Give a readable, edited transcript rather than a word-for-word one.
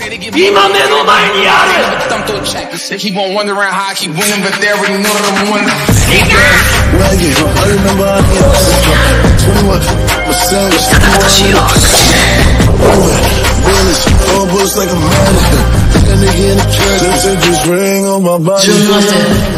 今目の前にある They keep on wondering how I keep winning, but they already know that I'm winning. I remember I hit 21, myself, all books like a man. That nigga in the church, this ring on my body.